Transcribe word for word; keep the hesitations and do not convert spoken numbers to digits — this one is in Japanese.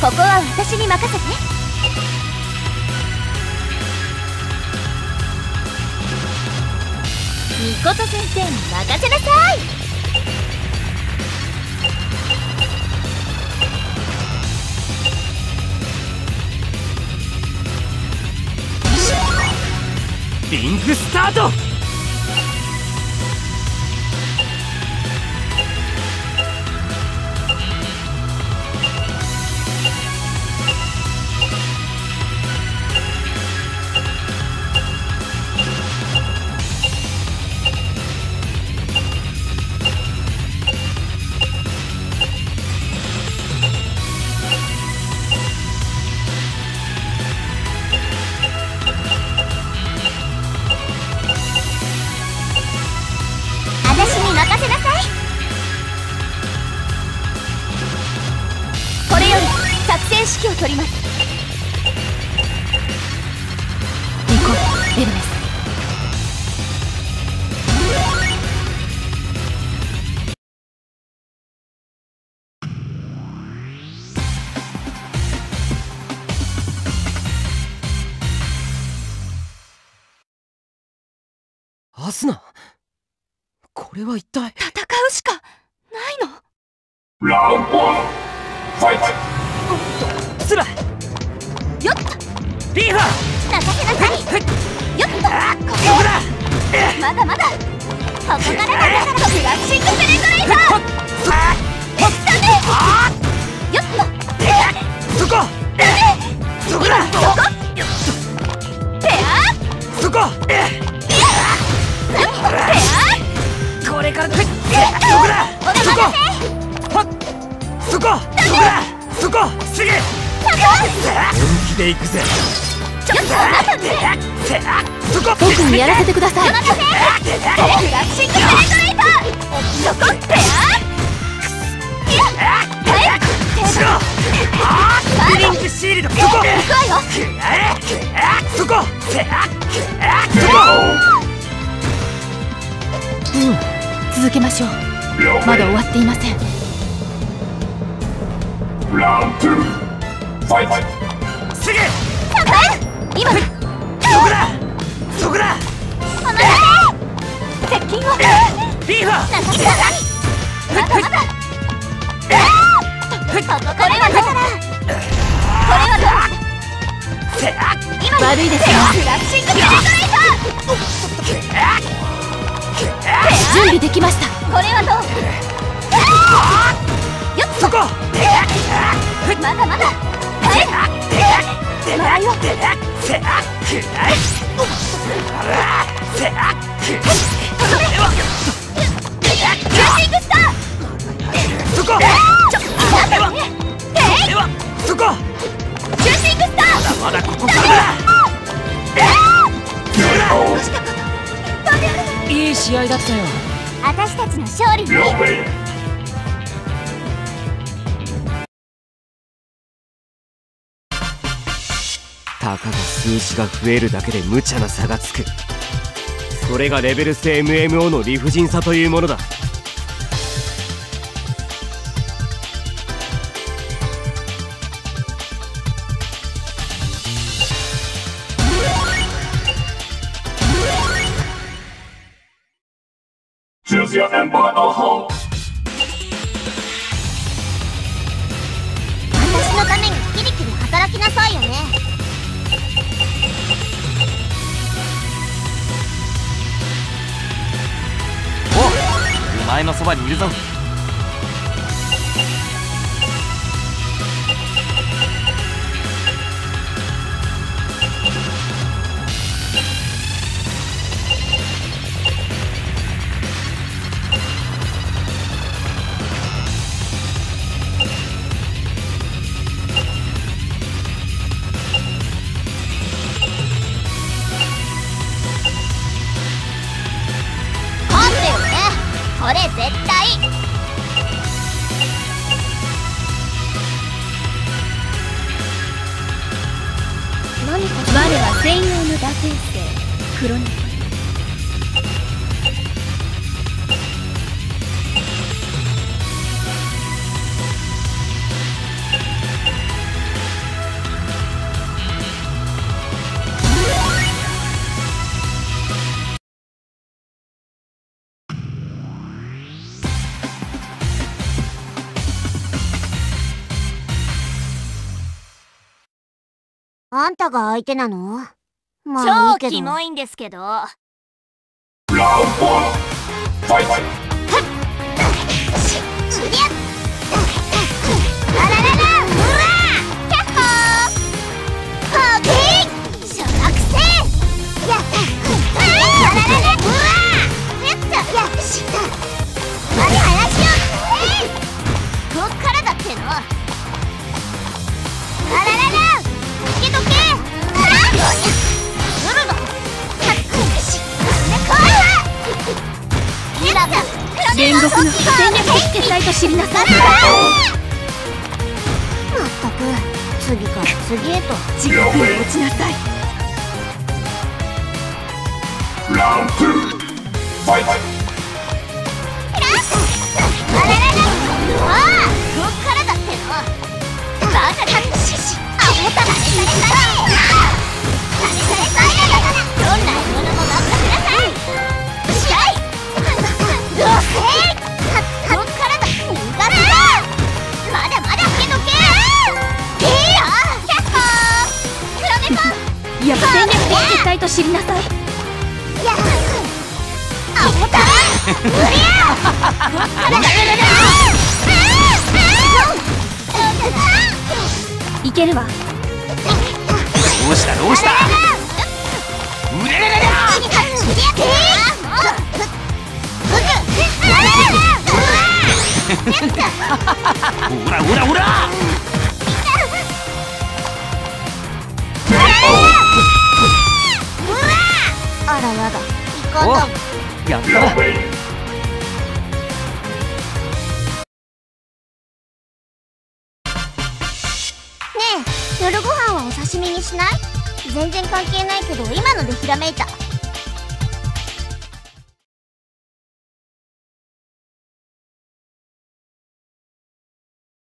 ここは私に任せて。みこと先生に任せなさい。 リングスタート。 指揮を取ります。行こう、エルメス。 アスナ、これは一体。 戦うしかないの。 ラウンドワン、ファイト。 スラよっとリーファー任せなさい。よっとここだ。まだまだここからだからクラッシングペネトレーター。ダメ。よっとそこダメ。 そこだ。 そこペアそこペアこれからだ。そこだ。そこはっそこそこだ。そこすぐ本気で行くぜ。 ちょっと待って。 そこ僕にやらせてください。クラッシングペネトレーター。そこペアいやしろブリンクシールド。そこ行くわよ。 そこそこうん続けましょう。まだ終わっていません。 ラウンドツー、ファイト。 すぐ今そこだそこだ。 離れて接近をリーファー中島さんまだまだこここれはだからこれはどう今悪いですよ。クラッシングペネトレーター準備できました。これはどうよっそこまだまだはい手前をせあくらいせあくキューシングスター。 そこちょあなたねえいそこキューシングスター。 まだここからだ。 どうしたことダメ。 いい試合だったよ。 私たちの勝利に。 たかが数字が増えるだけで無茶な差がつく。それがレベルス エムエムオー の理不尽さというものだ。 Choose your empire or home. 私のためにキリキリ働きなさいよね。 お前のそばにいるぞ。 これ絶対何か我は専用の打天性黒猫。 あんたが相手なの？まあいいけど。 超キモいんですけど。 Round one. Fight. あららら、うわー、キャッホー、ホーキー、小学生、やっ、あららら、うわー、やった、やっし、何話を、えい、こっからだっての。あららら、どけどけ、あら、するの、かっこし、こい、やった、 煉獄の戦略的撤退と知りなさい。 まったく次から次へと地獄へ落ちなさい。 Round two. Fight. あららら、ああ、こっからだっての。バカかしし、あほたられされされ、されされされ、どんな獲物も任せなさい。試合どうせこっからだ、逃がすな。まだまだけどけ。いいよ、キャッホー、黒猫、 やっぱ戦略的撤退と知りなさい。 やっ、あほたら、うりゃ、こっからだ。 いけるわ。 どうしたどうした。うれれれれ。ほらほらほら。 あらやだ、いかんお、 だもん。 やった。 You're waiting. ねえ、夜ご飯はお刺身にしない？全然関係ないけど今のでひらめいた。